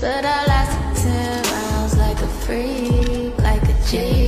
But I lasted 10 rounds like a freak, like a G.